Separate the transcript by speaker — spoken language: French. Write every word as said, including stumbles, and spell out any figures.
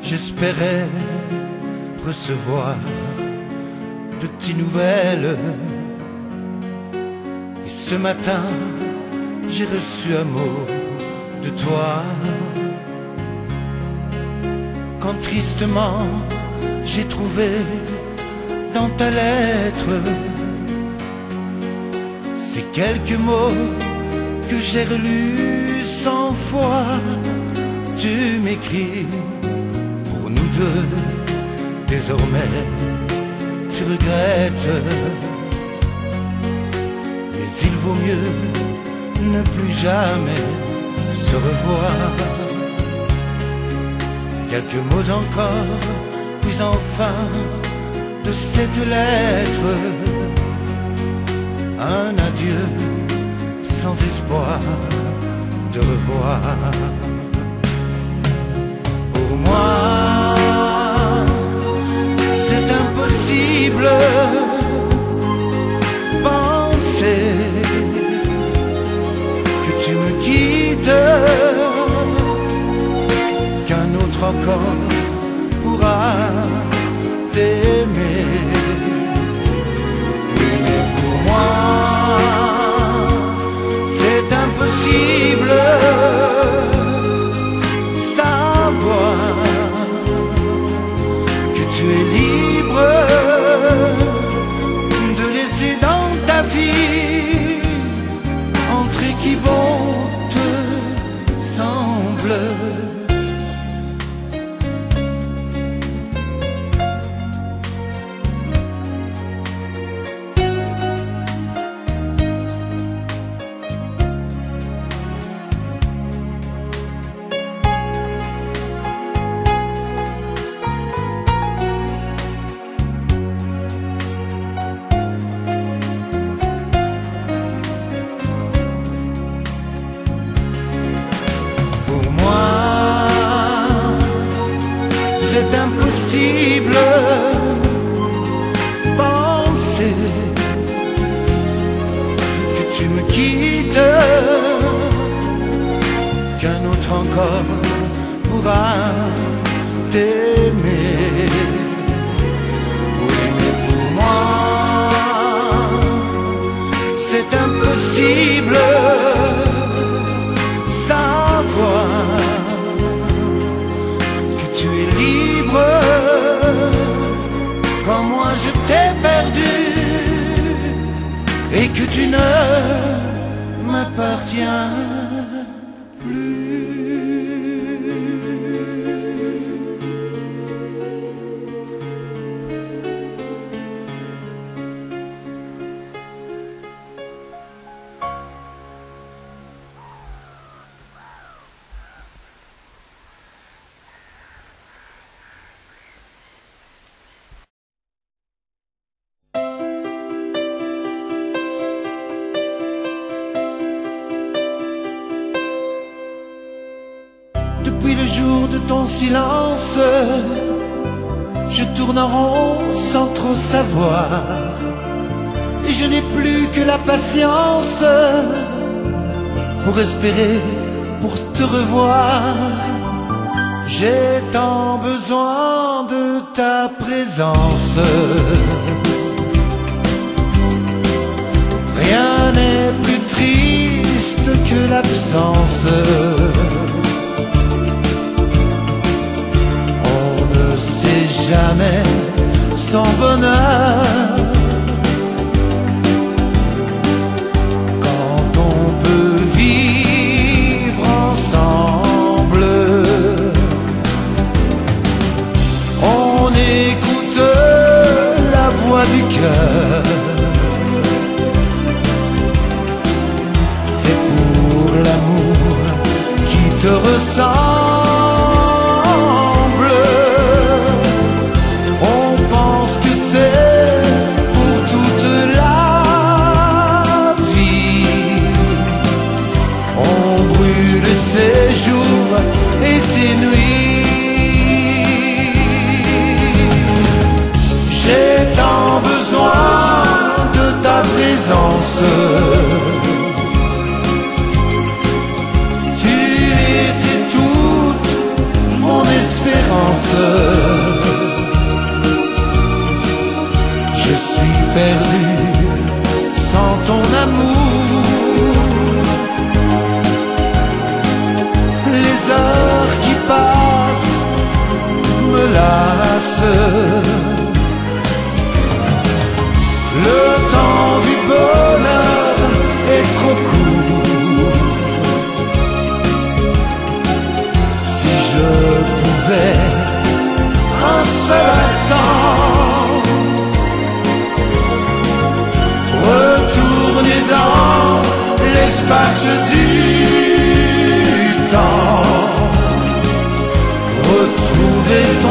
Speaker 1: j'espérais recevoir de tes nouvelles. Et ce matin, j'ai reçu un mot de toi. Quand tristement j'ai trouvé dans ta lettre ces quelques mots que j'ai relus cent fois. Tu m'écris pour nous deux, désormais tu regrettes, mais il vaut mieux ne plus jamais se revoir. Quelques mots encore, puis enfin de cette lettre, un adieu sans espoir de revoir. Pour moi, c'est impossible penser que tu me quittes, qu'un autre encore pourra t'aimer. Mais pour moi, c'est impossible savoir que tu es libre de laisser dans ta vie entrer qui bon te semble. C'est impossible penser que tu me quittes, qu'un autre encore pourra t'aimer. Oui, mais pour moi, c'est impossible savoir quand moi je t'ai perdu et que tu ne m'appartiens plus. Depuis le jour de ton silence, je tourne en rond sans trop savoir, et je n'ai plus que la patience pour espérer, pour te revoir. J'ai tant besoin de ta présence. Rien n'est plus triste que l'absence. Jamais sans bonheur quand on peut vivre ensemble. On écoute la voix du cœur. C'est pour l'amour qui te ressemble. Ces jours et ces nuits, j'ai tant besoin lasse. Le temps du bonheur est trop court. Si je pouvais un seul instant retourner dans l'espace du temps, retrouver ton